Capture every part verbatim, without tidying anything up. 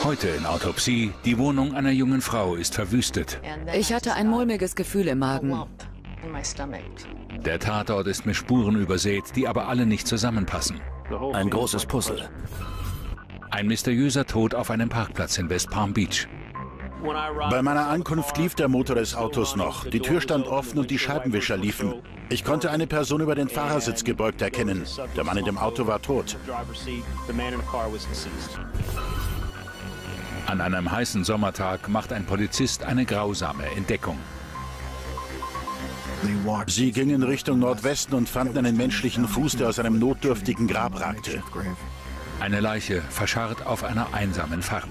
Heute in Autopsie, die Wohnung einer jungen Frau ist verwüstet. Ich hatte ein mulmiges Gefühl im Magen. Der Tatort ist mit Spuren übersät, die aber alle nicht zusammenpassen. Ein großes Puzzle. Ein mysteriöser Tod auf einem Parkplatz in West Palm Beach. Bei meiner Ankunft lief der Motor des Autos noch. Die Tür stand offen und die Scheibenwischer liefen. Ich konnte eine Person über den Fahrersitz gebeugt erkennen. Der Mann in dem Auto war tot. An einem heißen Sommertag macht ein Polizist eine grausame Entdeckung. Sie gingen Richtung Nordwesten und fanden einen menschlichen Fuß, der aus einem notdürftigen Grab ragte. Eine Leiche verscharrt auf einer einsamen Farm.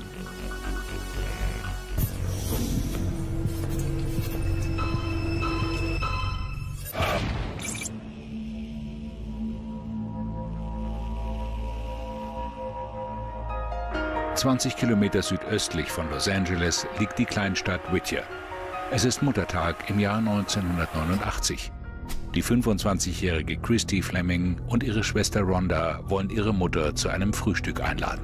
zwanzig Kilometer südöstlich von Los Angeles liegt die Kleinstadt Whittier. Es ist Muttertag im Jahr neunzehnhundertneunundachtzig. Die fünfundzwanzigjährige Christy Fleming und ihre Schwester Rhonda wollen ihre Mutter zu einem Frühstück einladen.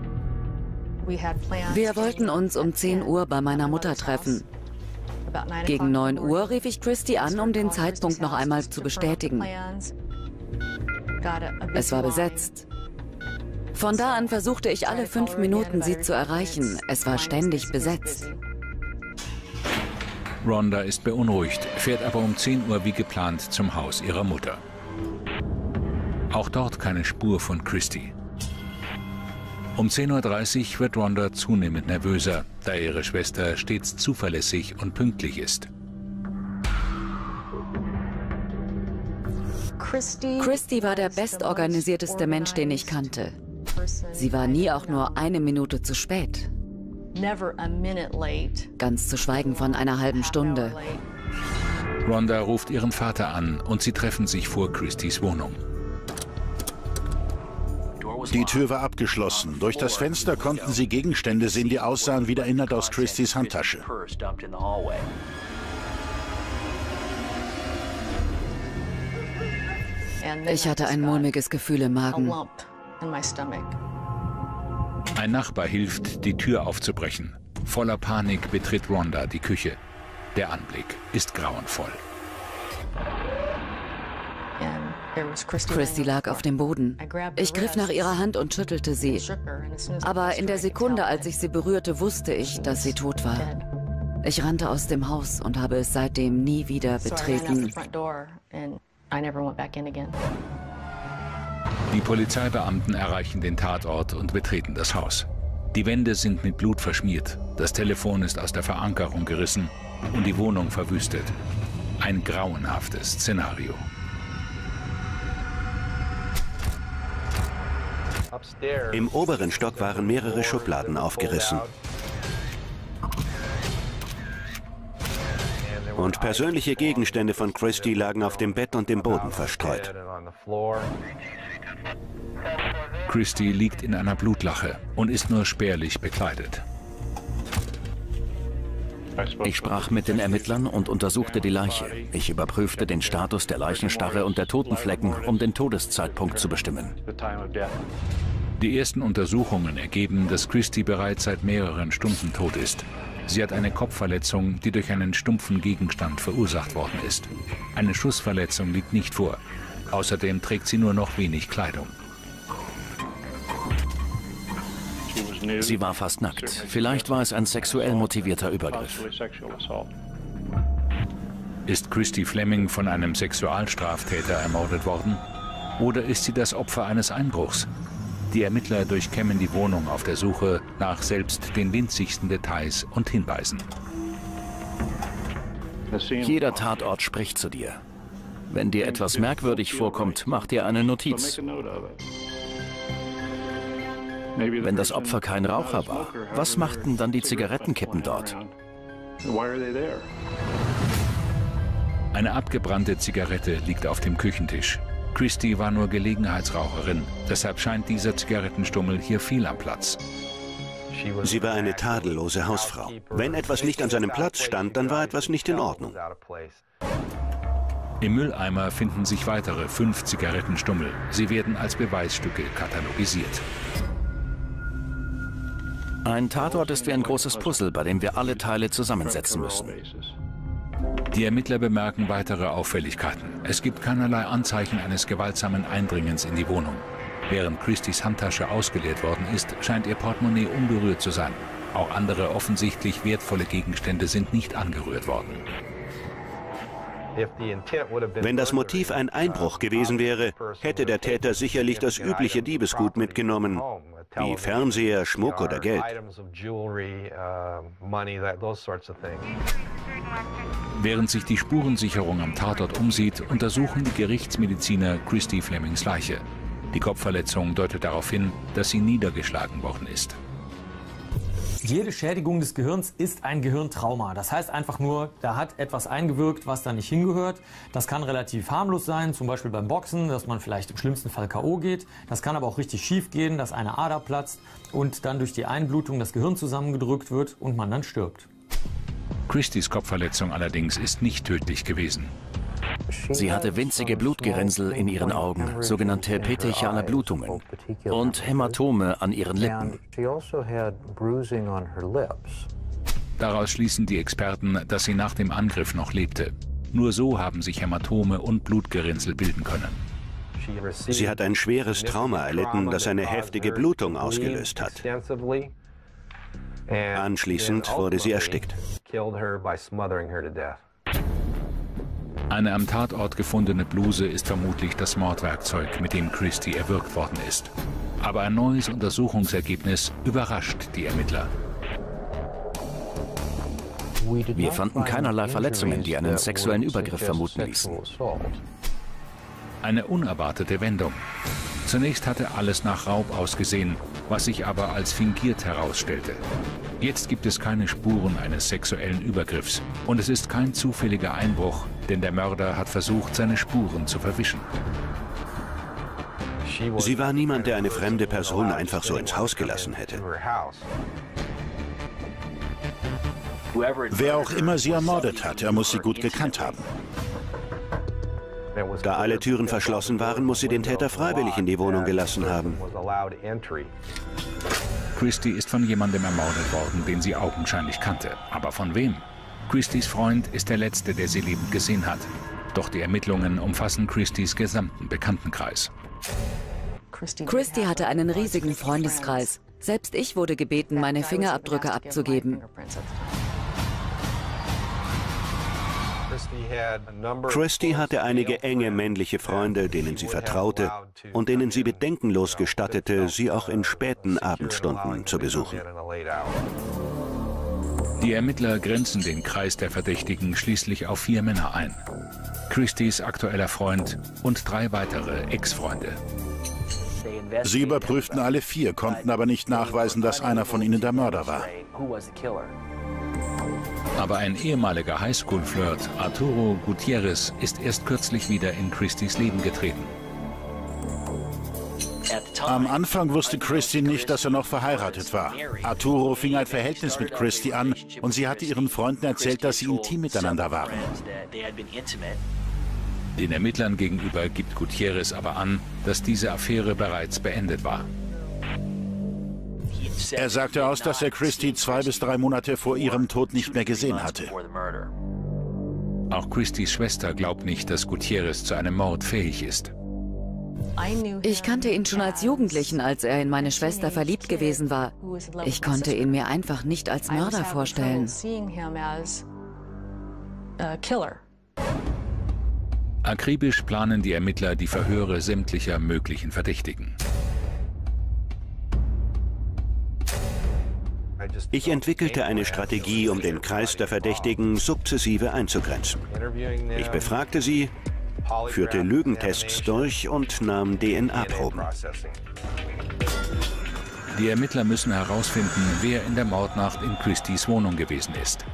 Wir wollten uns um zehn Uhr bei meiner Mutter treffen. Gegen neun Uhr rief ich Christy an, um den Zeitpunkt noch einmal zu bestätigen. Es war besetzt. Von da an versuchte ich alle fünf Minuten, sie zu erreichen. Es war ständig besetzt. Rhonda ist beunruhigt, fährt aber um zehn Uhr wie geplant zum Haus ihrer Mutter. Auch dort keine Spur von Christy. Um zehn Uhr dreißig wird Rhonda zunehmend nervöser, da ihre Schwester stets zuverlässig und pünktlich ist. Christy war der bestorganisierteste Mensch, den ich kannte. Sie war nie auch nur eine Minute zu spät. Ganz zu schweigen von einer halben Stunde. Rhonda ruft ihren Vater an und sie treffen sich vor Christys Wohnung. Die Tür war abgeschlossen. Durch das Fenster konnten sie Gegenstände sehen, die aussahen wie der Inhalt aus Christys Handtasche. Ich hatte ein mulmiges Gefühl im Magen. Ein Nachbar hilft, die Tür aufzubrechen. Voller Panik betritt Rhonda die Küche. Der Anblick ist grauenvoll. Christy lag auf dem Boden. Ich griff nach ihrer Hand und schüttelte sie. Aber in der Sekunde, als ich sie berührte, wusste ich, dass sie tot war. Ich rannte aus dem Haus und habe es seitdem nie wieder betreten. Die Polizeibeamten erreichen den Tatort und betreten das Haus. Die Wände sind mit Blut verschmiert, das Telefon ist aus der Verankerung gerissen und die Wohnung verwüstet. Ein grauenhaftes Szenario. Im oberen Stock waren mehrere Schubladen aufgerissen. Und persönliche Gegenstände von Christy lagen auf dem Bett und dem Boden verstreut. Christy liegt in einer Blutlache und ist nur spärlich bekleidet. Ich sprach mit den Ermittlern und untersuchte die Leiche. Ich überprüfte den Status der Leichenstarre und der Totenflecken, um den Todeszeitpunkt zu bestimmen. Die ersten Untersuchungen ergeben, dass Christy bereits seit mehreren Stunden tot ist. Sie hat eine Kopfverletzung, die durch einen stumpfen Gegenstand verursacht worden ist. Eine Schussverletzung liegt nicht vor. Außerdem trägt sie nur noch wenig Kleidung. Sie war fast nackt. Vielleicht war es ein sexuell motivierter Übergriff. Ist Christy Fleming von einem Sexualstraftäter ermordet worden? Oder ist sie das Opfer eines Einbruchs? Die Ermittler durchkämmen die Wohnung auf der Suche nach selbst den winzigsten Details und Hinweisen. Jeder Tatort spricht zu dir. Wenn dir etwas merkwürdig vorkommt, mach dir eine Notiz. Wenn das Opfer kein Raucher war, was machten dann die Zigarettenkippen dort? Eine abgebrannte Zigarette liegt auf dem Küchentisch. Christy war nur Gelegenheitsraucherin, deshalb scheint dieser Zigarettenstummel hier fehl am Platz. Sie war eine tadellose Hausfrau. Wenn etwas nicht an seinem Platz stand, dann war etwas nicht in Ordnung. Im Mülleimer finden sich weitere fünf Zigarettenstummel. Sie werden als Beweisstücke katalogisiert. Ein Tatort ist wie ein großes Puzzle, bei dem wir alle Teile zusammensetzen müssen. Die Ermittler bemerken weitere Auffälligkeiten. Es gibt keinerlei Anzeichen eines gewaltsamen Eindringens in die Wohnung. Während Christys Handtasche ausgeleert worden ist, scheint ihr Portemonnaie unberührt zu sein. Auch andere offensichtlich wertvolle Gegenstände sind nicht angerührt worden. Wenn das Motiv ein Einbruch gewesen wäre, hätte der Täter sicherlich das übliche Diebesgut mitgenommen, wie Fernseher, Schmuck oder Geld. Während sich die Spurensicherung am Tatort umsieht, untersuchen die Gerichtsmediziner Christy Flemings Leiche. Die Kopfverletzung deutet darauf hin, dass sie niedergeschlagen worden ist. Jede Schädigung des Gehirns ist ein Gehirntrauma. Das heißt einfach nur, da hat etwas eingewirkt, was da nicht hingehört. Das kann relativ harmlos sein, zum Beispiel beim Boxen, dass man vielleicht im schlimmsten Fall K O geht. Das kann aber auch richtig schief gehen, dass eine Ader platzt und dann durch die Einblutung das Gehirn zusammengedrückt wird und man dann stirbt. Christys Kopfverletzung allerdings ist nicht tödlich gewesen. Sie hatte winzige Blutgerinnsel in ihren Augen, sogenannte petechiale Blutungen, und Hämatome an ihren Lippen. Daraus schließen die Experten, dass sie nach dem Angriff noch lebte. Nur so haben sich Hämatome und Blutgerinnsel bilden können. Sie hat ein schweres Trauma erlitten, das eine heftige Blutung ausgelöst hat. Anschließend wurde sie erstickt. Eine am Tatort gefundene Bluse ist vermutlich das Mordwerkzeug, mit dem Christy erwürgt worden ist. Aber ein neues Untersuchungsergebnis überrascht die Ermittler. Wir fanden keinerlei Verletzungen, die einen sexuellen Übergriff vermuten ließen. Eine unerwartete Wendung. Zunächst hatte alles nach Raub ausgesehen, was sich aber als fingiert herausstellte. Jetzt gibt es keine Spuren eines sexuellen Übergriffs. Und es ist kein zufälliger Einbruch, denn der Mörder hat versucht, seine Spuren zu verwischen. Sie war niemand, der eine fremde Person einfach so ins Haus gelassen hätte. Wer auch immer sie ermordet hat, er muss sie gut gekannt haben. Da alle Türen verschlossen waren, muss sie den Täter freiwillig in die Wohnung gelassen haben. Christy ist von jemandem ermordet worden, den sie augenscheinlich kannte. Aber von wem? Christys Freund ist der letzte, der sie lebend gesehen hat. Doch die Ermittlungen umfassen Christys gesamten Bekanntenkreis. Christy hatte einen riesigen Freundeskreis. Selbst ich wurde gebeten, meine Fingerabdrücke abzugeben. Christy hatte einige enge männliche Freunde, denen sie vertraute und denen sie bedenkenlos gestattete, sie auch in späten Abendstunden zu besuchen. Die Ermittler grenzen den Kreis der Verdächtigen schließlich auf vier Männer ein. Christys aktueller Freund und drei weitere Ex-Freunde. Sie überprüften alle vier, konnten aber nicht nachweisen, dass einer von ihnen der Mörder war. Aber ein ehemaliger Highschool-Flirt, Arturo Gutierrez, ist erst kürzlich wieder in Christys Leben getreten. Am Anfang wusste Christy nicht, dass er noch verheiratet war. Arturo fing ein Verhältnis mit Christy an und sie hatte ihren Freunden erzählt, dass sie intim miteinander waren. Den Ermittlern gegenüber gibt Gutierrez aber an, dass diese Affäre bereits beendet war. Er sagte aus, dass er Christy zwei bis drei Monate vor ihrem Tod nicht mehr gesehen hatte. Auch Christys Schwester glaubt nicht, dass Gutierrez zu einem Mord fähig ist. Ich kannte ihn schon als Jugendlichen, als er in meine Schwester verliebt gewesen war. Ich konnte ihn mir einfach nicht als Mörder vorstellen. Akribisch planen die Ermittler die Verhöre sämtlicher möglichen Verdächtigen. Ich entwickelte eine Strategie, um den Kreis der Verdächtigen sukzessive einzugrenzen. Ich befragte sie, führte Lügentests durch und nahm D N A-Proben. Die Ermittler müssen herausfinden, wer in der Mordnacht in Christys Wohnung gewesen ist.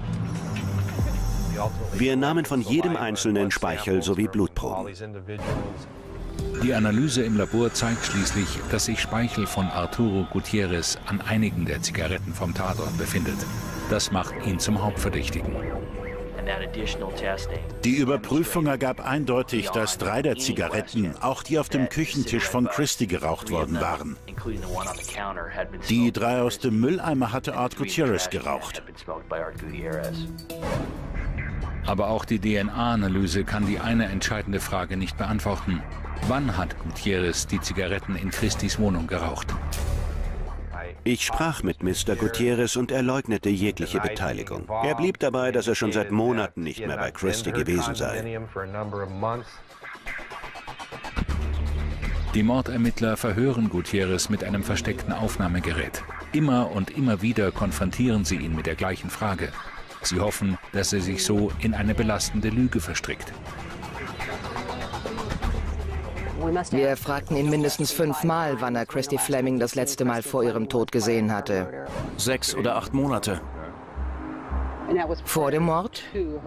Wir nahmen von jedem einzelnen Speichel sowie Blutproben. Die Analyse im Labor zeigt schließlich, dass sich Speichel von Arturo Gutierrez an einigen der Zigaretten vom Tatort befindet. Das macht ihn zum Hauptverdächtigen. Die Überprüfung ergab eindeutig, dass drei der Zigaretten, auch die auf dem Küchentisch von Christie, geraucht worden waren. Die drei aus dem Mülleimer hatte Art Gutierrez geraucht. Aber auch die D N A-Analyse kann die eine entscheidende Frage nicht beantworten. Wann hat Gutierrez die Zigaretten in Christies Wohnung geraucht? Ich sprach mit Mister Gutierrez und er leugnete jegliche Beteiligung. Er blieb dabei, dass er schon seit Monaten nicht mehr bei Christie gewesen sei. Die Mordermittler verhören Gutierrez mit einem versteckten Aufnahmegerät. Immer und immer wieder konfrontieren sie ihn mit der gleichen Frage. Sie hoffen, dass er sich so in eine belastende Lüge verstrickt. Wir fragten ihn mindestens fünfmal, wann er Christie Fleming das letzte Mal vor ihrem Tod gesehen hatte. Sechs oder acht Monate. Vor dem Mord?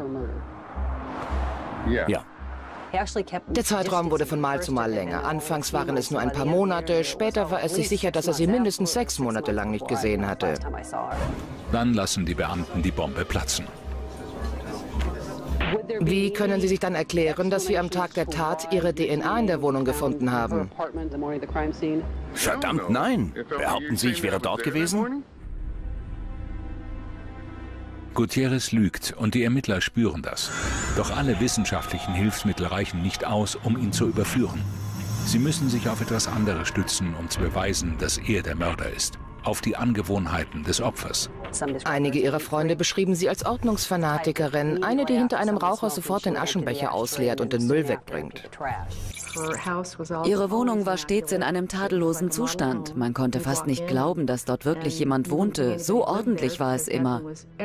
Ja. Der Zeitraum wurde von Mal zu Mal länger. Anfangs waren es nur ein paar Monate, später war er sich sicher, dass er sie mindestens sechs Monate lang nicht gesehen hatte. Dann lassen die Beamten die Bombe platzen. Wie können Sie sich dann erklären, dass wir am Tag der Tat Ihre D N A in der Wohnung gefunden haben? Verdammt, nein. Behaupten Sie, ich wäre dort gewesen? Gutierrez lügt und die Ermittler spüren das. Doch alle wissenschaftlichen Hilfsmittel reichen nicht aus, um ihn zu überführen. Sie müssen sich auf etwas anderes stützen, um zu beweisen, dass er der Mörder ist. Auf die Angewohnheiten des Opfers. Einige ihrer Freunde beschrieben sie als Ordnungsfanatikerin, eine, die hinter einem Raucher sofort den Aschenbecher ausleert und den Müll wegbringt. Ihre Wohnung war stets in einem tadellosen Zustand. Man konnte fast nicht glauben, dass dort wirklich jemand wohnte. So ordentlich war es immer.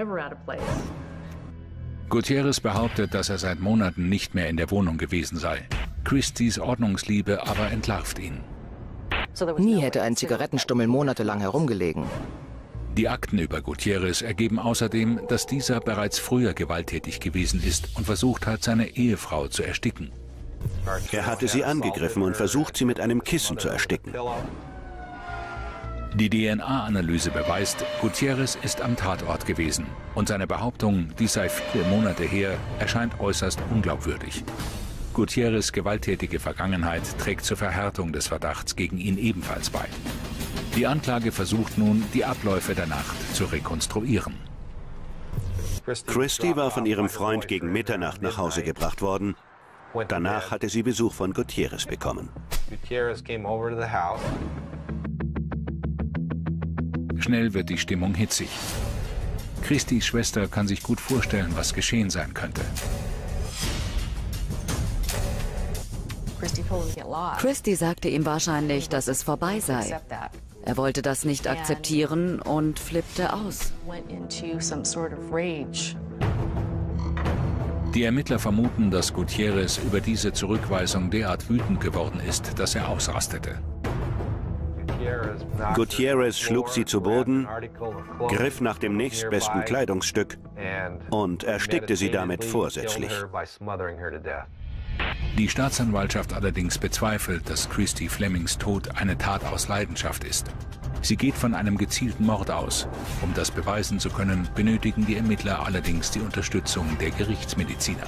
Gutierrez behauptet, dass er seit Monaten nicht mehr in der Wohnung gewesen sei. Christies Ordnungsliebe aber entlarvt ihn. Nie hätte ein Zigarettenstummel monatelang herumgelegen. Die Akten über Gutierrez ergeben außerdem, dass dieser bereits früher gewalttätig gewesen ist und versucht hat, seine Ehefrau zu ersticken. Er hatte sie angegriffen und versucht, sie mit einem Kissen zu ersticken. Die D N A-Analyse beweist, Gutierrez ist am Tatort gewesen. Und seine Behauptung, dies sei viele Monate her, erscheint äußerst unglaubwürdig. Gutierrez' gewalttätige Vergangenheit trägt zur Verhärtung des Verdachts gegen ihn ebenfalls bei. Die Anklage versucht nun, die Abläufe der Nacht zu rekonstruieren. Christie war von ihrem Freund gegen Mitternacht nach Hause gebracht worden. Danach hatte sie Besuch von Gutierrez bekommen. Schnell wird die Stimmung hitzig. Christies Schwester kann sich gut vorstellen, was geschehen sein könnte. Christie sagte ihm wahrscheinlich, dass es vorbei sei. Er wollte das nicht akzeptieren und flippte aus. Die Ermittler vermuten, dass Gutierrez über diese Zurückweisung derart wütend geworden ist, dass er ausrastete. Gutierrez schlug sie zu Boden, griff nach dem nächstbesten Kleidungsstück und erstickte sie damit vorsätzlich. Die Staatsanwaltschaft allerdings bezweifelt, dass Christie Flemings Tod eine Tat aus Leidenschaft ist. Sie geht von einem gezielten Mord aus. Um das beweisen zu können, benötigen die Ermittler allerdings die Unterstützung der Gerichtsmediziner.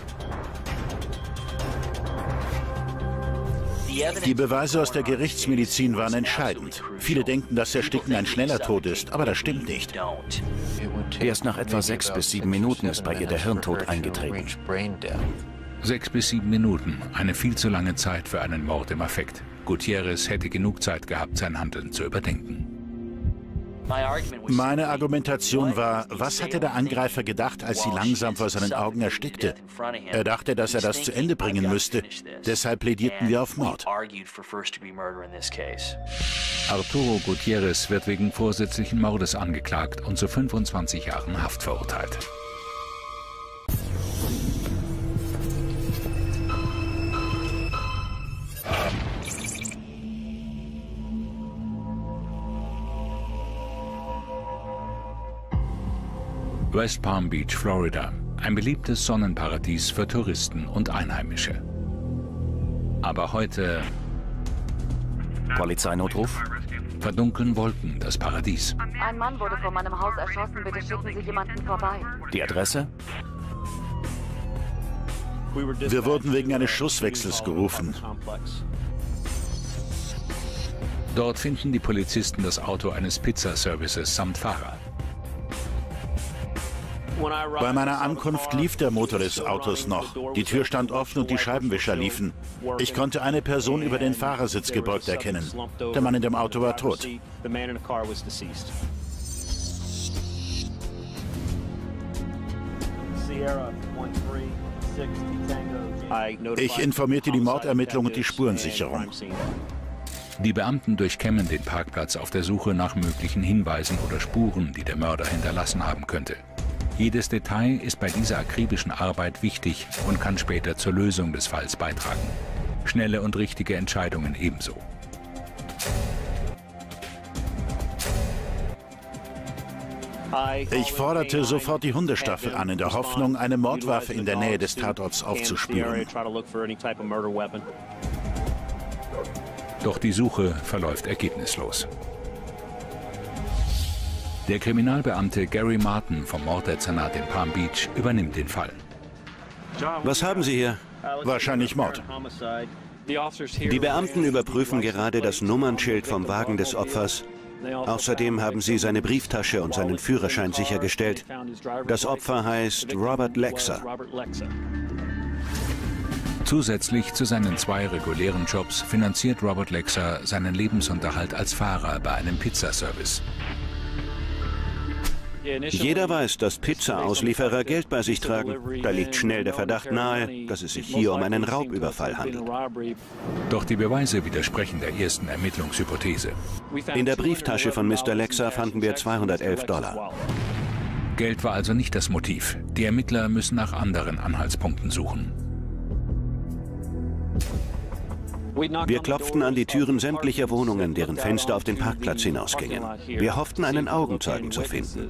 Die Beweise aus der Gerichtsmedizin waren entscheidend. Viele denken, dass Ersticken ein schneller Tod ist, aber das stimmt nicht. Erst nach etwa sechs bis sieben Minuten ist bei ihr der Hirntod eingetreten. Sechs bis sieben Minuten, eine viel zu lange Zeit für einen Mord im Affekt. Gutierrez hätte genug Zeit gehabt, sein Handeln zu überdenken. Meine Argumentation war, was hatte der Angreifer gedacht, als sie langsam vor seinen Augen erstickte? Er dachte, dass er das zu Ende bringen müsste. Deshalb plädierten wir auf Mord. Arturo Gutierrez wird wegen vorsätzlichen Mordes angeklagt und zu fünfundzwanzig Jahren Haft verurteilt. West Palm Beach, Florida. Ein beliebtes Sonnenparadies für Touristen und Einheimische. Aber heute Polizeinotruf? verdunkeln Wolken das Paradies. Ein Mann wurde vor meinem Haus erschossen. Bitte schicken Sie jemanden vorbei. Die Adresse? Wir wurden wegen eines Schusswechsels gerufen. Dort finden die Polizisten das Auto eines Pizzaservices samt Fahrer. Bei meiner Ankunft lief der Motor des Autos noch. Die Tür stand offen und die Scheibenwischer liefen. Ich konnte eine Person über den Fahrersitz gebeugt erkennen. Der Mann in dem Auto war tot. Ich informierte die Mordermittlung und die Spurensicherung. Die Beamten durchkämmen den Parkplatz auf der Suche nach möglichen Hinweisen oder Spuren, die der Mörder hinterlassen haben könnte. Jedes Detail ist bei dieser akribischen Arbeit wichtig und kann später zur Lösung des Falls beitragen. Schnelle und richtige Entscheidungen ebenso. Ich forderte sofort die Hundestaffel an, in der Hoffnung, eine Mordwaffe in der Nähe des Tatorts aufzuspüren. Doch die Suche verläuft ergebnislos. Der Kriminalbeamte Gary Martin vom Morddezernat in Palm Beach übernimmt den Fall. Was haben Sie hier? Wahrscheinlich Mord. Die Beamten überprüfen gerade das Nummernschild vom Wagen des Opfers. Außerdem haben sie seine Brieftasche und seinen Führerschein sichergestellt. Das Opfer heißt Robert Lexer. Zusätzlich zu seinen zwei regulären Jobs finanziert Robert Lexer seinen Lebensunterhalt als Fahrer bei einem Pizzaservice. Jeder weiß, dass Pizza-Auslieferer Geld bei sich tragen. Da liegt schnell der Verdacht nahe, dass es sich hier um einen Raubüberfall handelt. Doch die Beweise widersprechen der ersten Ermittlungshypothese. In der Brieftasche von Mister Lexer fanden wir zweihundertelf Dollar. Geld war also nicht das Motiv. Die Ermittler müssen nach anderen Anhaltspunkten suchen. Wir klopften an die Türen sämtlicher Wohnungen, deren Fenster auf den Parkplatz hinausgingen. Wir hofften, einen Augenzeugen zu finden.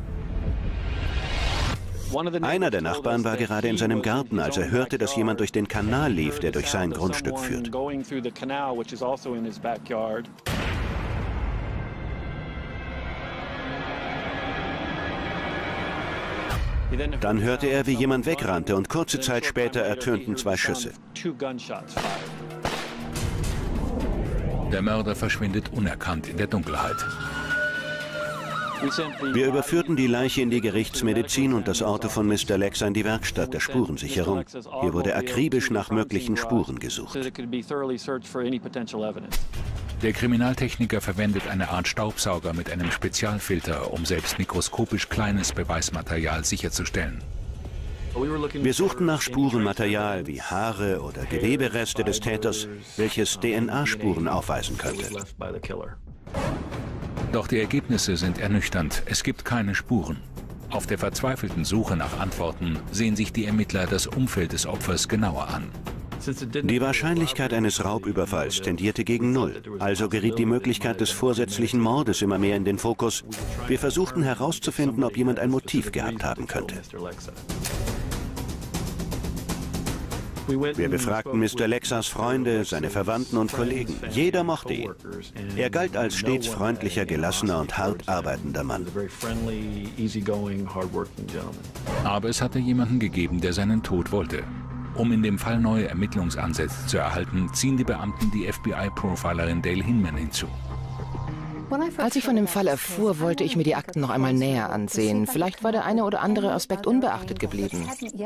Einer der Nachbarn war gerade in seinem Garten, als er hörte, dass jemand durch den Kanal lief, der durch sein Grundstück führt. Dann hörte er, wie jemand wegrannte, und kurze Zeit später ertönten zwei Schüsse. Der Mörder verschwindet unerkannt in der Dunkelheit. Wir überführten die Leiche in die Gerichtsmedizin und das Auto von Mister Lexer in die Werkstatt der Spurensicherung. Hier wurde akribisch nach möglichen Spuren gesucht. Der Kriminaltechniker verwendet eine Art Staubsauger mit einem Spezialfilter, um selbst mikroskopisch kleines Beweismaterial sicherzustellen. Wir suchten nach Spurenmaterial wie Haare oder Gewebereste des Täters, welches D N A-Spuren aufweisen könnte. Doch die Ergebnisse sind ernüchternd. Es gibt keine Spuren. Auf der verzweifelten Suche nach Antworten sehen sich die Ermittler das Umfeld des Opfers genauer an. Die Wahrscheinlichkeit eines Raubüberfalls tendierte gegen Null. Also geriet die Möglichkeit des vorsätzlichen Mordes immer mehr in den Fokus. Wir versuchten herauszufinden, ob jemand ein Motiv gehabt haben könnte. Wir befragten Mister Lexers Freunde, seine Verwandten und Kollegen. Jeder mochte ihn. Er galt als stets freundlicher, gelassener und hart arbeitender Mann. Aber es hatte jemanden gegeben, der seinen Tod wollte. Um in dem Fall neue Ermittlungsansätze zu erhalten, ziehen die Beamten die F B I-Profilerin Dale Hinman hinzu. Als ich von dem Fall erfuhr, wollte ich mir die Akten noch einmal näher ansehen. Vielleicht war der eine oder andere Aspekt unbeachtet geblieben.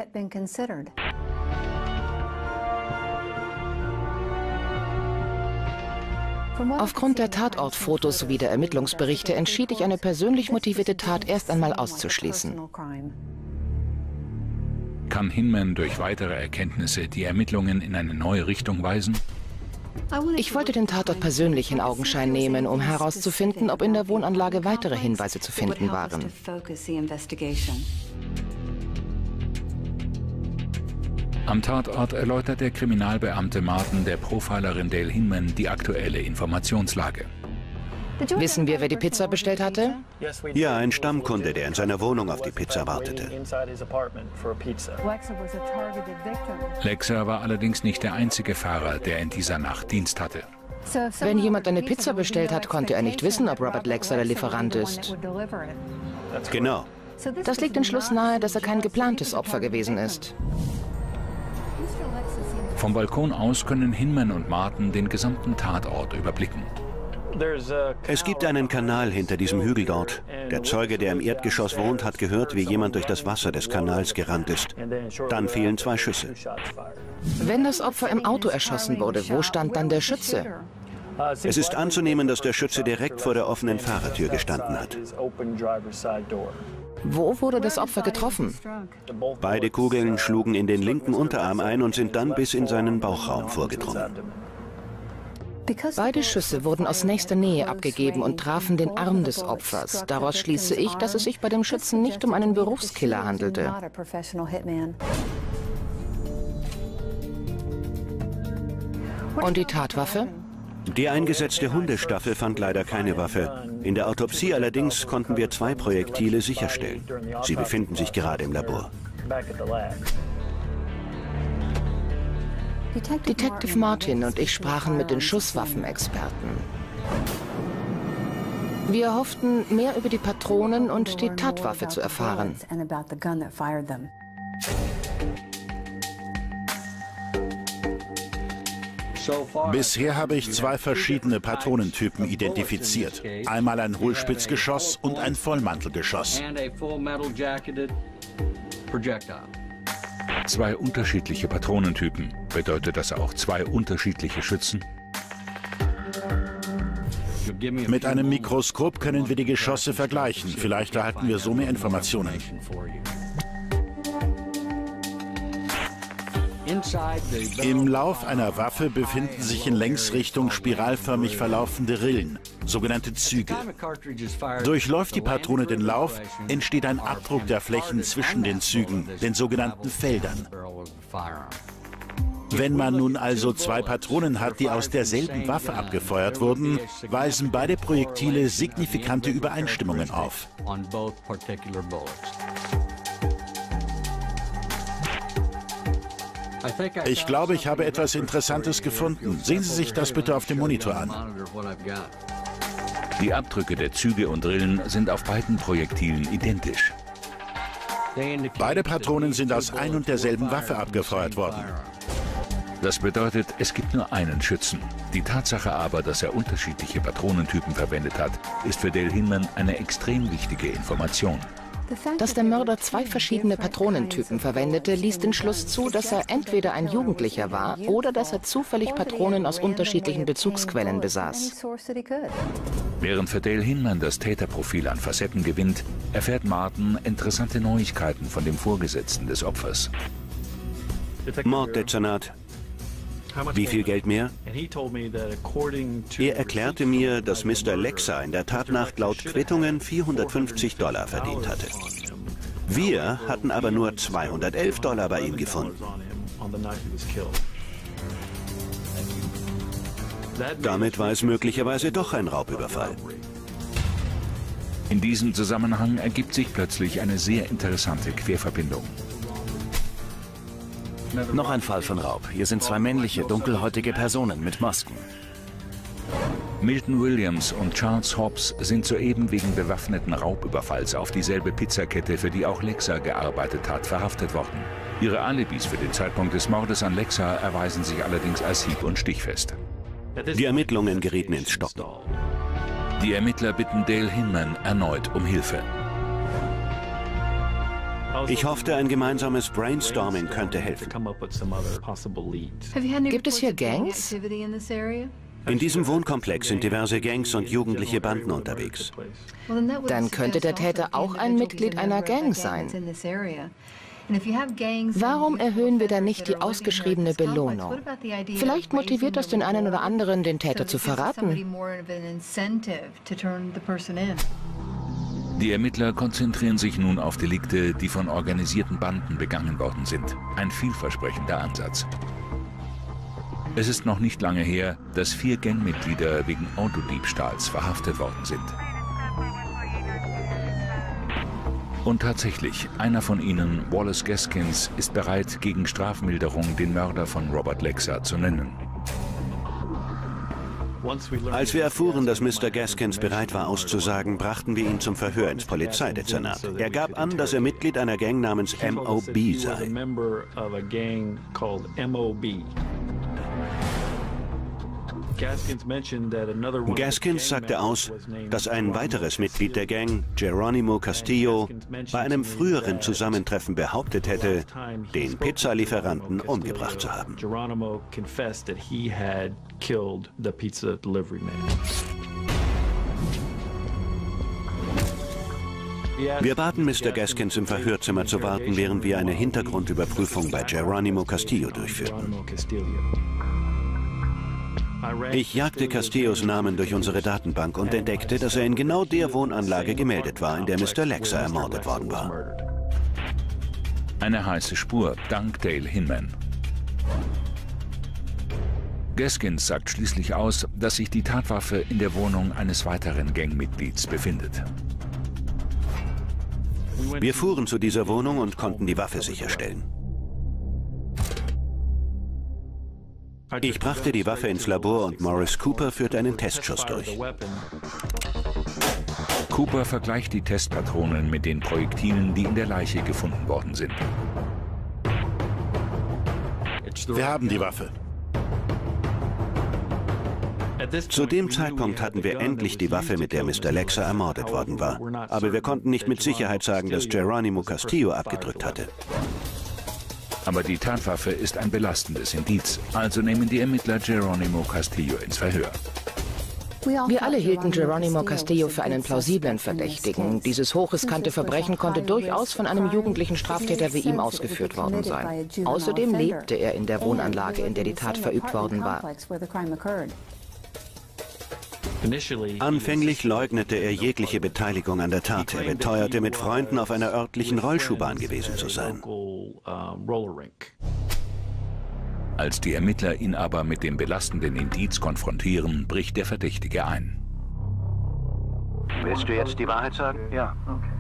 Aufgrund der Tatortfotos sowie der Ermittlungsberichte entschied ich, eine persönlich motivierte Tat erst einmal auszuschließen. Kann Hinman durch weitere Erkenntnisse die Ermittlungen in eine neue Richtung weisen? Ich wollte den Tatort persönlich in Augenschein nehmen, um herauszufinden, ob in der Wohnanlage weitere Hinweise zu finden waren. Am Tatort erläutert der Kriminalbeamte Martin der Profilerin Dale Hinman die aktuelle Informationslage. Wissen wir, wer die Pizza bestellt hatte? Ja, ein Stammkunde, der in seiner Wohnung auf die Pizza wartete. Lexer war allerdings nicht der einzige Fahrer, der in dieser Nacht Dienst hatte. Wenn jemand eine Pizza bestellt hat, konnte er nicht wissen, ob Robert Lexer der Lieferant ist. Genau. Das legt den Schluss nahe, dass er kein geplantes Opfer gewesen ist. Vom Balkon aus können Hinman und Martin den gesamten Tatort überblicken. Es gibt einen Kanal hinter diesem Hügel dort. Der Zeuge, der im Erdgeschoss wohnt, hat gehört, wie jemand durch das Wasser des Kanals gerannt ist. Dann fielen zwei Schüsse. Wenn das Opfer im Auto erschossen wurde, wo stand dann der Schütze? Es ist anzunehmen, dass der Schütze direkt vor der offenen Fahrertür gestanden hat. Wo wurde das Opfer getroffen? Beide Kugeln schlugen in den linken Unterarm ein und sind dann bis in seinen Bauchraum vorgedrungen. Beide Schüsse wurden aus nächster Nähe abgegeben und trafen den Arm des Opfers. Daraus schließe ich, dass es sich bei dem Schützen nicht um einen Berufskiller handelte. Und die Tatwaffe? Die eingesetzte Hundestaffel fand leider keine Waffe. In der Autopsie allerdings konnten wir zwei Projektile sicherstellen. Sie befinden sich gerade im Labor. Detective Martin und ich sprachen mit den Schusswaffenexperten. Wir hofften, mehr über die Patronen und die Tatwaffe zu erfahren. Bisher habe ich zwei verschiedene Patronentypen identifiziert. Einmal ein Hohlspitzgeschoss und ein Vollmantelgeschoss. Zwei unterschiedliche Patronentypen. Bedeutet das auch zwei unterschiedliche Schützen? Mit einem Mikroskop können wir die Geschosse vergleichen. Vielleicht erhalten wir so mehr Informationen. Im Lauf einer Waffe befinden sich in Längsrichtung spiralförmig verlaufende Rillen, sogenannte Züge. Durchläuft die Patrone den Lauf, entsteht ein Abdruck der Flächen zwischen den Zügen, den sogenannten Feldern. Wenn man nun also zwei Patronen hat, die aus derselben Waffe abgefeuert wurden, weisen beide Projektile signifikante Übereinstimmungen auf. Ich glaube, ich habe etwas Interessantes gefunden. Sehen Sie sich das bitte auf dem Monitor an. Die Abdrücke der Züge und Rillen sind auf beiden Projektilen identisch. Beide Patronen sind aus ein und derselben Waffe abgefeuert worden. Das bedeutet, es gibt nur einen Schützen. Die Tatsache aber, dass er unterschiedliche Patronentypen verwendet hat, ist für Dale Hinman eine extrem wichtige Information. Dass der Mörder zwei verschiedene Patronentypen verwendete, ließ den Schluss zu, dass er entweder ein Jugendlicher war oder dass er zufällig Patronen aus unterschiedlichen Bezugsquellen besaß. Während für Dale Hinman das Täterprofil an Facetten gewinnt, erfährt Martin interessante Neuigkeiten von dem Vorgesetzten des Opfers. Morddezernat. Wie viel Geld mehr? Er erklärte mir, dass Mister Lexa in der Tatnacht laut Quittungen vierhundertfünfzig Dollar verdient hatte. Wir hatten aber nur zweihundertelf Dollar bei ihm gefunden. Damit war es möglicherweise doch ein Raubüberfall. In diesem Zusammenhang ergibt sich plötzlich eine sehr interessante Querverbindung. Noch ein Fall von Raub. Hier sind zwei männliche, dunkelhäutige Personen mit Masken. Milton Williams und Charles Hobbs sind soeben wegen bewaffneten Raubüberfalls auf dieselbe Pizzakette, für die auch Lexa gearbeitet hat, verhaftet worden. Ihre Alibis für den Zeitpunkt des Mordes an Lexa erweisen sich allerdings als hieb- und stichfest. Die Ermittlungen gerieten ins Stocken. Die Ermittler bitten Dale Hinman erneut um Hilfe. Ich hoffte, ein gemeinsames Brainstorming könnte helfen. Gibt es hier Gangs? In diesem Wohnkomplex sind diverse Gangs und jugendliche Banden unterwegs. Dann könnte der Täter auch ein Mitglied einer Gang sein. Warum erhöhen wir dann nicht die ausgeschriebene Belohnung? Vielleicht motiviert das den einen oder anderen, den Täter zu verraten. Die Ermittler konzentrieren sich nun auf Delikte, die von organisierten Banden begangen worden sind. Ein vielversprechender Ansatz. Es ist noch nicht lange her, dass vier Gangmitglieder wegen Autodiebstahls verhaftet worden sind. Und tatsächlich, einer von ihnen, Wallace Gaskins, ist bereit, gegen Strafmilderung den Mörder von Robert Lexa zu nennen. Als wir erfuhren, dass Mister Gaskins bereit war auszusagen, brachten wir ihn zum Verhör ins Polizeidezernat. Er gab an, dass er Mitglied einer Gang namens M O B sei. Gaskins sagte aus, dass ein weiteres Mitglied der Gang, Geronimo Castillo, bei einem früheren Zusammentreffen behauptet hätte, den Pizzalieferanten umgebracht zu haben. Wir baten Mister Gaskins im Verhörzimmer zu warten, während wir eine Hintergrundüberprüfung bei Geronimo Castillo durchführten. Ich jagte Castillos Namen durch unsere Datenbank und entdeckte, dass er in genau der Wohnanlage gemeldet war, in der Mister Lexa ermordet worden war. Eine heiße Spur, dank Dale Hinman. Gaskins sagt schließlich aus, dass sich die Tatwaffe in der Wohnung eines weiteren Gangmitglieds befindet. Wir fuhren zu dieser Wohnung und konnten die Waffe sicherstellen. Ich brachte die Waffe ins Labor und Morris Cooper führte einen Testschuss durch. Cooper vergleicht die Testpatronen mit den Projektilen, die in der Leiche gefunden worden sind. Wir haben die Waffe. Zu dem Zeitpunkt hatten wir endlich die Waffe, mit der Mister Lexa ermordet worden war. Aber wir konnten nicht mit Sicherheit sagen, dass Geronimo Castillo abgedrückt hatte. Aber die Tatwaffe ist ein belastendes Indiz. Also nehmen die Ermittler Geronimo Castillo ins Verhör. Wir alle hielten Geronimo Castillo für einen plausiblen Verdächtigen. Dieses hochriskante Verbrechen konnte durchaus von einem jugendlichen Straftäter wie ihm ausgeführt worden sein. Außerdem lebte er in der Wohnanlage, in der die Tat verübt worden war. Anfänglich leugnete er jegliche Beteiligung an der Tat. Er beteuerte, mit Freunden auf einer örtlichen Rollschuhbahn gewesen zu sein. Als die Ermittler ihn aber mit dem belastenden Indiz konfrontieren, bricht der Verdächtige ein. Willst du jetzt die Wahrheit sagen? Ja.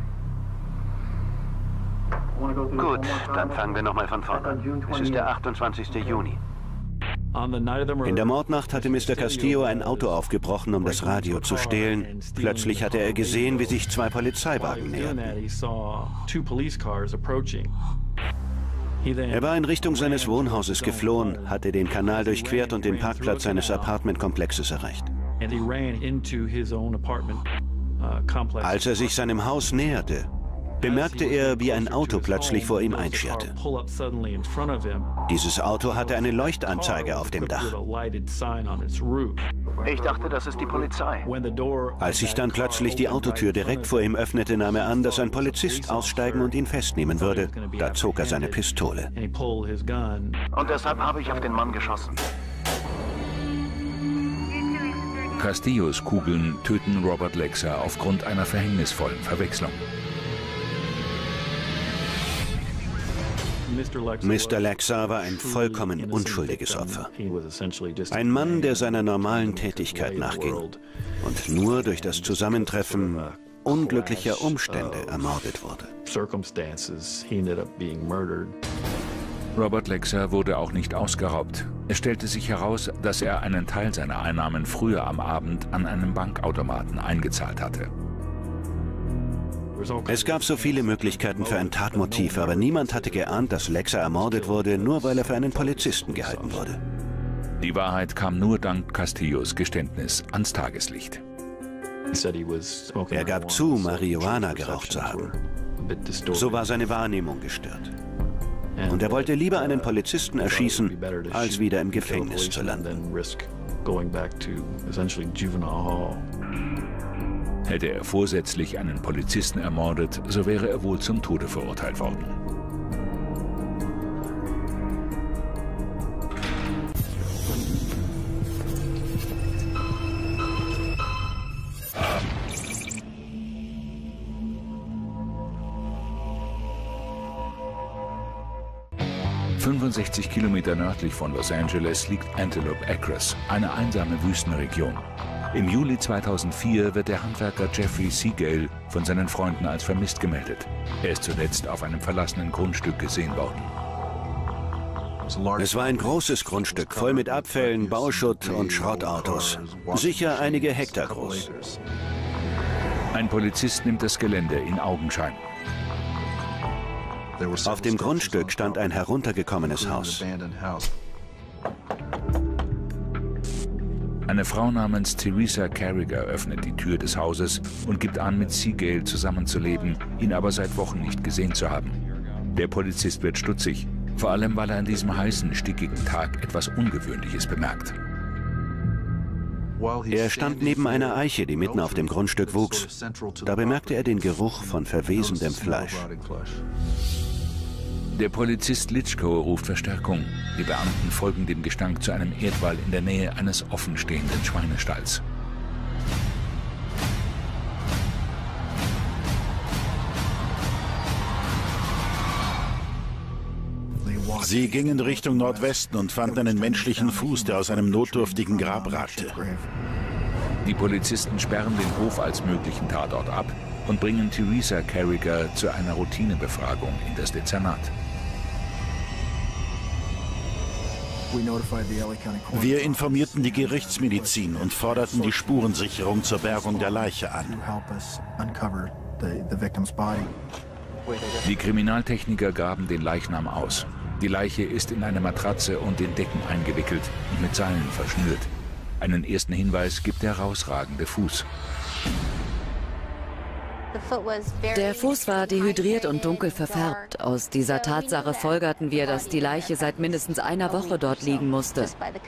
Gut, dann fangen wir nochmal von vorne an. Es ist der achtundzwanzigste Juni. In der Mordnacht hatte Mister Castillo ein Auto aufgebrochen, um das Radio zu stehlen. Plötzlich hatte er gesehen, wie sich zwei Polizeiwagen näherten. Er war in Richtung seines Wohnhauses geflohen, hatte den Kanal durchquert und den Parkplatz seines Apartmentkomplexes erreicht. Als er sich seinem Haus näherte, bemerkte er, wie ein Auto plötzlich vor ihm einscherte. Dieses Auto hatte eine Leuchtanzeige auf dem Dach. Ich dachte, das ist die Polizei. Als sich dann plötzlich die Autotür direkt vor ihm öffnete, nahm er an, dass ein Polizist aussteigen und ihn festnehmen würde. Da zog er seine Pistole. Und deshalb habe ich auf den Mann geschossen. Castillos Kugeln töten Robert Lexa aufgrund einer verhängnisvollen Verwechslung. Mister Lexa war ein vollkommen unschuldiges Opfer. Ein Mann, der seiner normalen Tätigkeit nachging und nur durch das Zusammentreffen unglücklicher Umstände ermordet wurde. Robert Lexa wurde auch nicht ausgeraubt. Es stellte sich heraus, dass er einen Teil seiner Einnahmen früher am Abend an einem Bankautomaten eingezahlt hatte. Es gab so viele Möglichkeiten für ein Tatmotiv, aber niemand hatte geahnt, dass Lexa ermordet wurde, nur weil er für einen Polizisten gehalten wurde. Die Wahrheit kam nur dank Castillos Geständnis ans Tageslicht. Er gab zu, Marihuana geraucht zu haben. So war seine Wahrnehmung gestört. Und er wollte lieber einen Polizisten erschießen, als wieder im Gefängnis zu landen. Hätte er vorsätzlich einen Polizisten ermordet, so wäre er wohl zum Tode verurteilt worden. fünfundsechzig Kilometer nördlich von Los Angeles liegt Antelope Acres, eine einsame Wüstenregion. Im Juli zweitausendvier wird der Handwerker Jeffrey Seagale von seinen Freunden als vermisst gemeldet. Er ist zuletzt auf einem verlassenen Grundstück gesehen worden. Es war ein großes Grundstück, voll mit Abfällen, Bauschutt und Schrottautos. Sicher einige Hektar groß. Ein Polizist nimmt das Gelände in Augenschein. Auf dem Grundstück stand ein heruntergekommenes Haus. Eine Frau namens Theresa Carragher öffnet die Tür des Hauses und gibt an, mit Seagal zusammenzuleben, ihn aber seit Wochen nicht gesehen zu haben. Der Polizist wird stutzig, vor allem weil er an diesem heißen, stickigen Tag etwas Ungewöhnliches bemerkt. Er stand neben einer Eiche, die mitten auf dem Grundstück wuchs. Da bemerkte er den Geruch von verwesendem Fleisch. Der Polizist Litschko ruft Verstärkung. Die Beamten folgen dem Gestank zu einem Erdwall in der Nähe eines offenstehenden Schweinestalls. Sie gingen Richtung Nordwesten und fanden einen menschlichen Fuß, der aus einem notdürftigen Grab ragte. Die Polizisten sperren den Hof als möglichen Tatort ab und bringen Theresa Carragher zu einer Routinebefragung in das Dezernat. Wir informierten die Gerichtsmedizin und forderten die Spurensicherung zur Bergung der Leiche an. Die Kriminaltechniker graben den Leichnam aus. Die Leiche ist in eine Matratze und in Decken eingewickelt und mit Seilen verschnürt. Einen ersten Hinweis gibt der herausragende Fuß. Der Fuß war dehydriert und dunkel verfärbt. Aus dieser Tatsache folgerten wir, dass die Leiche seit mindestens einer Woche dort liegen musste.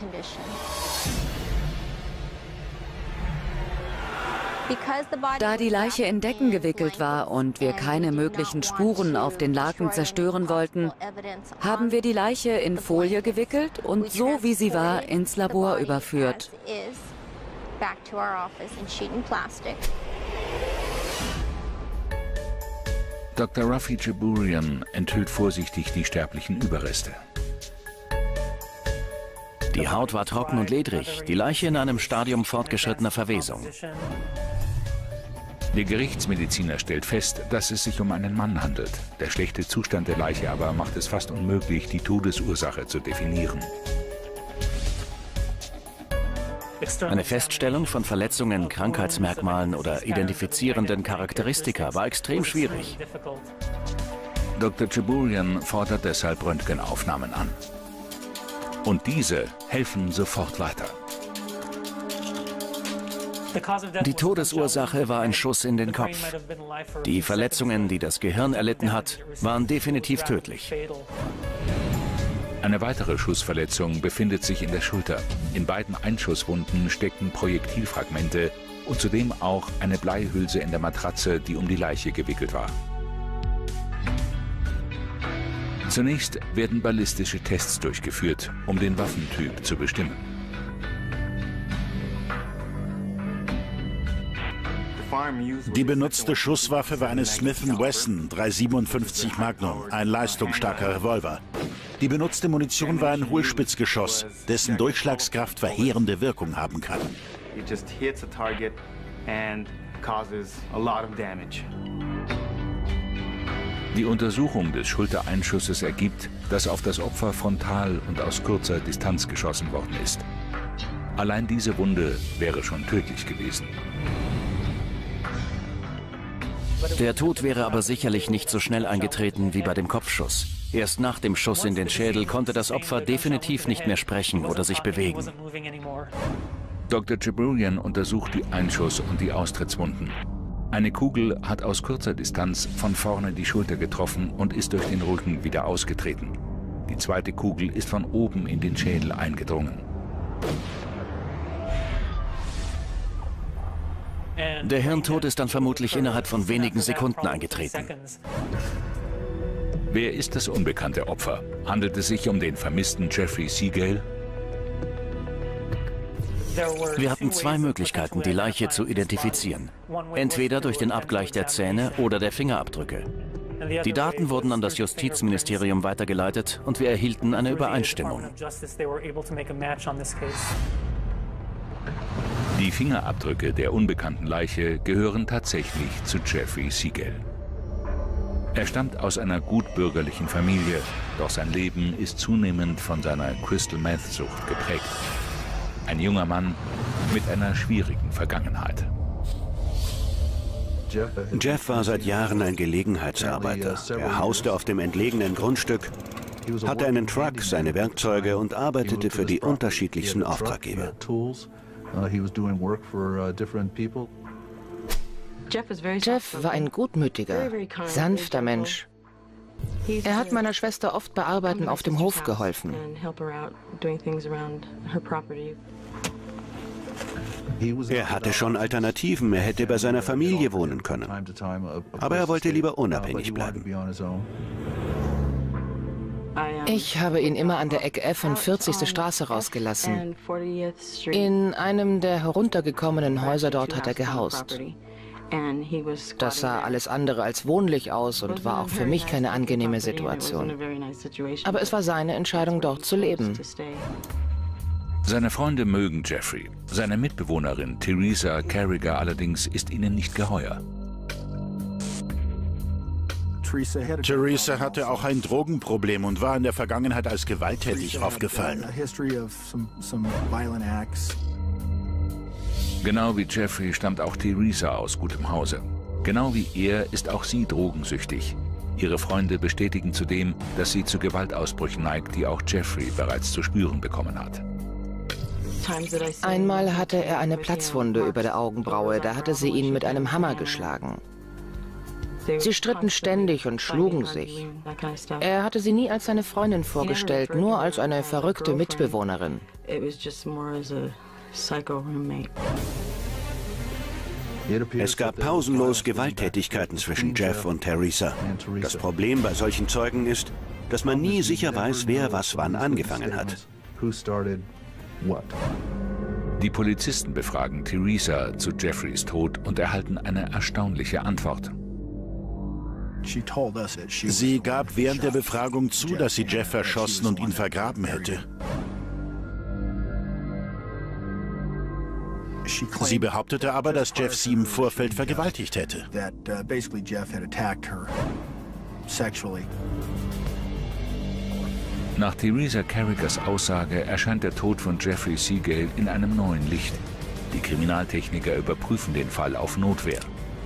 Da die Leiche in Decken gewickelt war und wir keine möglichen Spuren auf den Laken zerstören wollten, haben wir die Leiche in Folie gewickelt und so wie sie war ins Labor überführt. Doktor Rafi Jabbourian enthüllt vorsichtig die sterblichen Überreste. Die Haut war trocken und ledrig, die Leiche in einem Stadium fortgeschrittener Verwesung. Der Gerichtsmediziner stellt fest, dass es sich um einen Mann handelt. Der schlechte Zustand der Leiche aber macht es fast unmöglich, die Todesursache zu definieren. Eine Feststellung von Verletzungen, Krankheitsmerkmalen oder identifizierenden Charakteristika war extrem schwierig. Doktor Jabbourian fordert deshalb Röntgenaufnahmen an. Und diese helfen sofort weiter. Die Todesursache war ein Schuss in den Kopf. Die Verletzungen, die das Gehirn erlitten hat, waren definitiv tödlich. Eine weitere Schussverletzung befindet sich in der Schulter. In beiden Einschusswunden steckten Projektilfragmente und zudem auch eine Bleihülse in der Matratze, die um die Leiche gewickelt war. Zunächst werden ballistische Tests durchgeführt, um den Waffentyp zu bestimmen. Die benutzte Schusswaffe war eine Smith and Wesson drei siebenundfünfzig Magnum, ein leistungsstarker Revolver. Die benutzte Munition war ein Hohlspitzgeschoss, dessen Durchschlagskraft verheerende Wirkung haben kann. Die Untersuchung des Schultereinschusses ergibt, dass auf das Opfer frontal und aus kurzer Distanz geschossen worden ist. Allein diese Wunde wäre schon tödlich gewesen. Der Tod wäre aber sicherlich nicht so schnell eingetreten wie bei dem Kopfschuss. Erst nach dem Schuss in den Schädel konnte das Opfer definitiv nicht mehr sprechen oder sich bewegen. Doktor Jabbourian untersucht die Einschuss- und die Austrittswunden. Eine Kugel hat aus kurzer Distanz von vorne die Schulter getroffen und ist durch den Rücken wieder ausgetreten. Die zweite Kugel ist von oben in den Schädel eingedrungen. Der Hirntod ist dann vermutlich innerhalb von wenigen Sekunden eingetreten. Wer ist das unbekannte Opfer? Handelt es sich um den vermissten Jeffrey Seagal? Wir hatten zwei Möglichkeiten, die Leiche zu identifizieren. Entweder durch den Abgleich der Zähne oder der Fingerabdrücke. Die Daten wurden an das Justizministerium weitergeleitet und wir erhielten eine Übereinstimmung. Die Fingerabdrücke der unbekannten Leiche gehören tatsächlich zu Jeffrey Seagal. Er stammt aus einer gutbürgerlichen Familie, doch sein Leben ist zunehmend von seiner Crystal-Meth-Sucht geprägt. Ein junger Mann mit einer schwierigen Vergangenheit. Jeff war seit Jahren ein Gelegenheitsarbeiter. Er hauste auf dem entlegenen Grundstück, hatte einen Truck, seine Werkzeuge und arbeitete für die unterschiedlichsten Auftraggeber. Jeff war ein gutmütiger, sanfter Mensch. Er hat meiner Schwester oft bei Arbeiten auf dem Hof geholfen. Er hatte schon Alternativen, er hätte bei seiner Familie wohnen können. Aber er wollte lieber unabhängig bleiben. Ich habe ihn immer an der Ecke F und vierzigste Straße rausgelassen. In einem der heruntergekommenen Häuser dort hat er gehaust. Das sah alles andere als wohnlich aus und war auch für mich keine angenehme Situation. Aber es war seine Entscheidung, dort zu leben. Seine Freunde mögen Jeffrey. Seine Mitbewohnerin Teresa Carragher allerdings ist ihnen nicht geheuer. Teresa hatte auch ein Drogenproblem und war in der Vergangenheit als gewalttätig aufgefallen. Genau wie Jeffrey stammt auch Teresa aus gutem Hause. Genau wie er ist auch sie drogensüchtig. Ihre Freunde bestätigen zudem, dass sie zu Gewaltausbrüchen neigt, die auch Jeffrey bereits zu spüren bekommen hat. Einmal hatte er eine Platzwunde über der Augenbraue, da hatte sie ihn mit einem Hammer geschlagen. Sie stritten ständig und schlugen sich. Er hatte sie nie als seine Freundin vorgestellt, nur als eine verrückte Mitbewohnerin. Es gab pausenlos Gewalttätigkeiten zwischen Jeff und Teresa. Das Problem bei solchen Zeugen ist, dass man nie sicher weiß, wer was wann angefangen hat. Die Polizisten befragen Teresa zu Jeffreys Tod und erhalten eine erstaunliche Antwort. Sie gab während der Befragung zu, dass sie Jeff erschossen und ihn vergraben hätte. Sie behauptete aber, dass Jeff sie im Vorfeld vergewaltigt hätte. Nach Teresa Carraghers Aussage erscheint der Tod von Jeffrey Seagal in einem neuen Licht. Die Kriminaltechniker überprüfen den Fall auf Notwehr.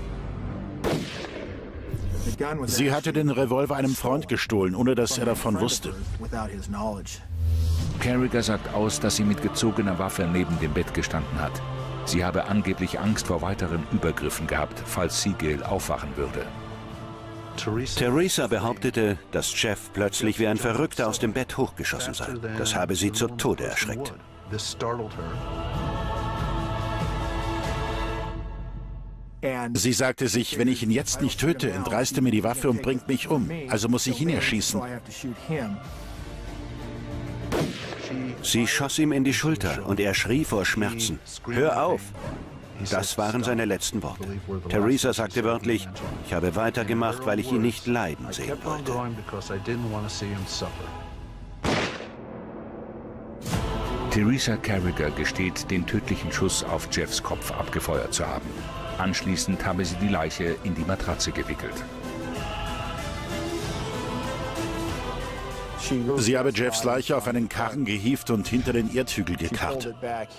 Sie hatte den Revolver einem Freund gestohlen, ohne dass er davon wusste. Carragher sagt aus, dass sie mit gezogener Waffe neben dem Bett gestanden hat. Sie habe angeblich Angst vor weiteren Übergriffen gehabt, falls Seagal aufwachen würde. Teresa behauptete, dass Jeff plötzlich wie ein Verrückter aus dem Bett hochgeschossen sei. Das habe sie zu Tode erschreckt. Sie sagte sich, wenn ich ihn jetzt nicht töte, entreißt er mir die Waffe und bringt mich um. Also muss ich ihn erschießen. Sie schoss ihm in die Schulter und er schrie vor Schmerzen. Hör auf! Das waren seine letzten Worte. Teresa sagte wörtlich, ich habe weitergemacht, weil ich ihn nicht leiden sehen wollte. Teresa Carragher gesteht, den tödlichen Schuss auf Jeffs Kopf abgefeuert zu haben. Anschließend habe sie die Leiche in die Matratze gewickelt. Sie habe Jeffs Leiche auf einen Karren gehievt und hinter den Erdhügel gekarrt.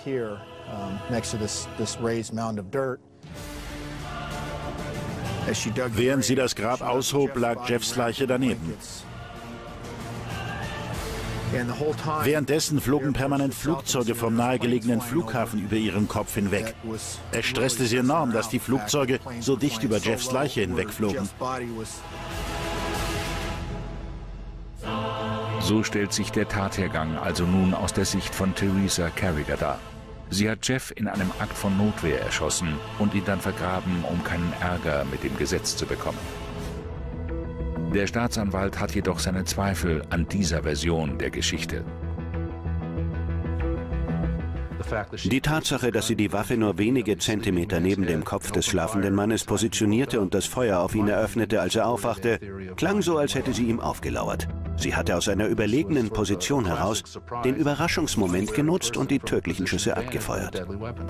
Während sie das Grab aushob, lag Jeffs Leiche daneben. Währenddessen flogen permanent Flugzeuge vom nahegelegenen Flughafen über ihren Kopf hinweg. Es stresste sie enorm, dass die Flugzeuge so dicht über Jeffs Leiche hinwegflogen. So stellt sich der Tathergang also nun aus der Sicht von Teresa Carragher dar. Sie hat Jeff in einem Akt von Notwehr erschossen und ihn dann vergraben, um keinen Ärger mit dem Gesetz zu bekommen. Der Staatsanwalt hat jedoch seine Zweifel an dieser Version der Geschichte. Die Tatsache, dass sie die Waffe nur wenige Zentimeter neben dem Kopf des schlafenden Mannes positionierte und das Feuer auf ihn eröffnete, als er aufwachte, klang so, als hätte sie ihm aufgelauert. Sie hatte aus einer überlegenen Position heraus den Überraschungsmoment genutzt und die tödlichen Schüsse abgefeuert.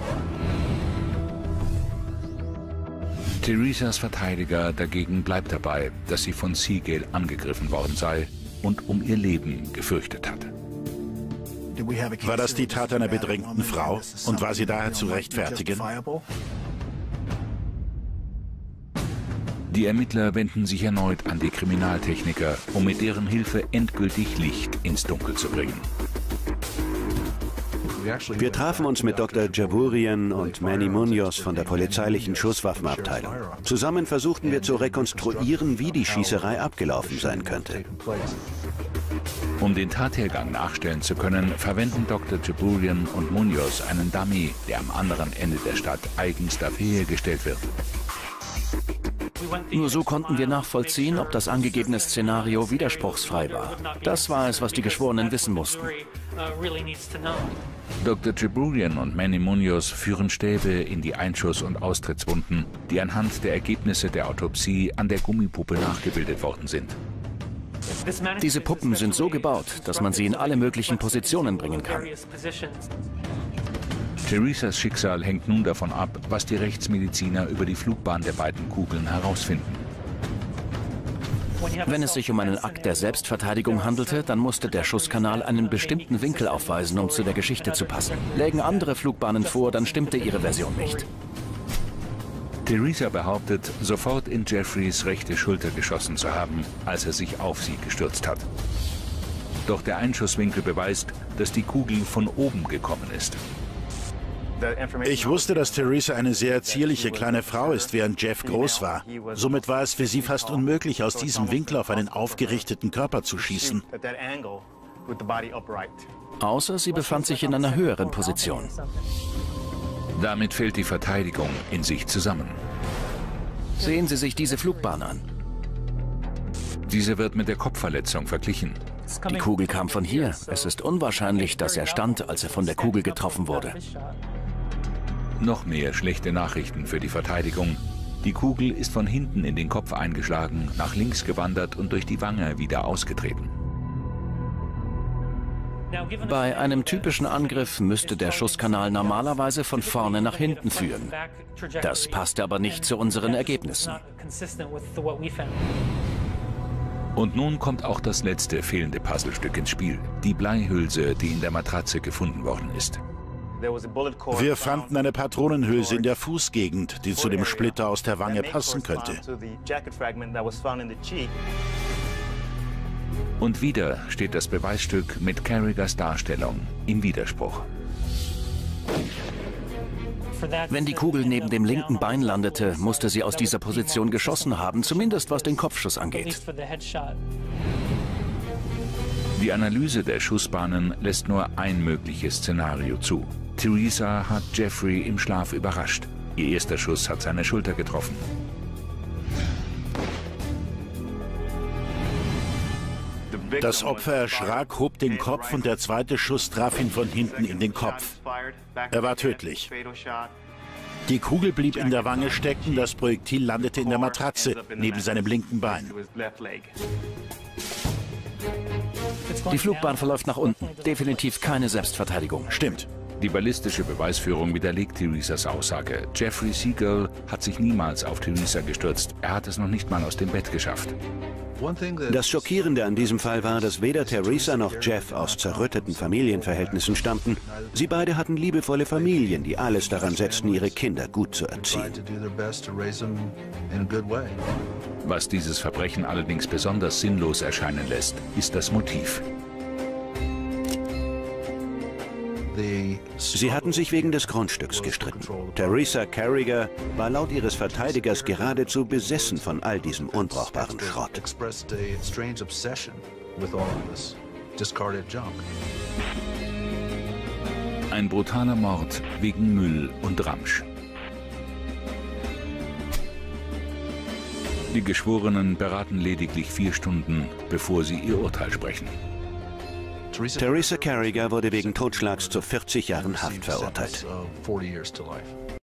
Teresas Verteidiger dagegen bleibt dabei, dass sie von Seagal angegriffen worden sei und um ihr Leben gefürchtet hat. War das die Tat einer bedrängten Frau und war sie daher zu rechtfertigen? Die Ermittler wenden sich erneut an die Kriminaltechniker, um mit deren Hilfe endgültig Licht ins Dunkel zu bringen. Wir trafen uns mit Doktor Jaburian und Manny Munoz von der polizeilichen Schusswaffenabteilung. Zusammen versuchten wir zu rekonstruieren, wie die Schießerei abgelaufen sein könnte. Um den Tathergang nachstellen zu können, verwenden Doktor Jaburian und Munoz einen Dummy, der am anderen Ende der Stadt eigens dafür hergestellt wird. Nur so konnten wir nachvollziehen, ob das angegebene Szenario widerspruchsfrei war. Das war es, was die Geschworenen wissen mussten. Doktor Jaburian und Manny Munoz führen Stäbe in die Einschuss- und Austrittswunden, die anhand der Ergebnisse der Autopsie an der Gummipuppe nachgebildet worden sind. Diese Puppen sind so gebaut, dass man sie in alle möglichen Positionen bringen kann. Theresas Schicksal hängt nun davon ab, was die Rechtsmediziner über die Flugbahn der beiden Kugeln herausfinden. Wenn es sich um einen Akt der Selbstverteidigung handelte, dann musste der Schusskanal einen bestimmten Winkel aufweisen, um zu der Geschichte zu passen. Lägen andere Flugbahnen vor, dann stimmte ihre Version nicht. Theresa behauptet, sofort in Jeffreys rechte Schulter geschossen zu haben, als er sich auf sie gestürzt hat. Doch der Einschusswinkel beweist, dass die Kugel von oben gekommen ist. Ich wusste, dass Theresa eine sehr zierliche kleine Frau ist, während Jeff groß war. Somit war es für sie fast unmöglich, aus diesem Winkel auf einen aufgerichteten Körper zu schießen. Außer sie befand sich in einer höheren Position. Damit fällt die Verteidigung in sich zusammen. Sehen Sie sich diese Flugbahn an. Diese wird mit der Kopfverletzung verglichen. Die Kugel kam von hier. Es ist unwahrscheinlich, dass er stand, als er von der Kugel getroffen wurde. Noch mehr schlechte Nachrichten für die Verteidigung. Die Kugel ist von hinten in den Kopf eingeschlagen, nach links gewandert und durch die Wange wieder ausgetreten. Bei einem typischen Angriff müsste der Schusskanal normalerweise von vorne nach hinten führen. Das passte aber nicht zu unseren Ergebnissen. Und nun kommt auch das letzte fehlende Puzzlestück ins Spiel. Die Bleihülse, die in der Matratze gefunden worden ist. Wir fanden eine Patronenhülse in der Fußgegend, die zu dem Splitter aus der Wange passen könnte. Und wieder steht das Beweisstück mit Carragers Darstellung im Widerspruch. Wenn die Kugel neben dem linken Bein landete, musste sie aus dieser Position geschossen haben, zumindest was den Kopfschuss angeht. Die Analyse der Schussbahnen lässt nur ein mögliches Szenario zu. Theresa hat Jeffrey im Schlaf überrascht. Ihr erster Schuss hat seine Schulter getroffen. Das Opfer erschrak, hob den Kopf und der zweite Schuss traf ihn von hinten in den Kopf. Er war tödlich. Die Kugel blieb in der Wange stecken, das Projektil landete in der Matratze, neben seinem linken Bein. Die Flugbahn verläuft nach unten. Definitiv keine Selbstverteidigung. Stimmt. Die ballistische Beweisführung widerlegt Theresas Aussage. Jeffrey Seagull hat sich niemals auf Theresa gestürzt. Er hat es noch nicht mal aus dem Bett geschafft. Das Schockierende an diesem Fall war, dass weder Theresa noch Jeff aus zerrütteten Familienverhältnissen stammten. Sie beide hatten liebevolle Familien, die alles daran setzten, ihre Kinder gut zu erziehen. Was dieses Verbrechen allerdings besonders sinnlos erscheinen lässt, ist das Motiv. Sie hatten sich wegen des Grundstücks gestritten. Theresa Carrager war laut ihres Verteidigers geradezu besessen von all diesem unbrauchbaren Schrott. Ein brutaler Mord wegen Müll und Ramsch. Die Geschworenen beraten lediglich vier Stunden, bevor sie ihr Urteil sprechen. Theresa Carrager wurde wegen Totschlags zu vierzig Jahren Haft verurteilt.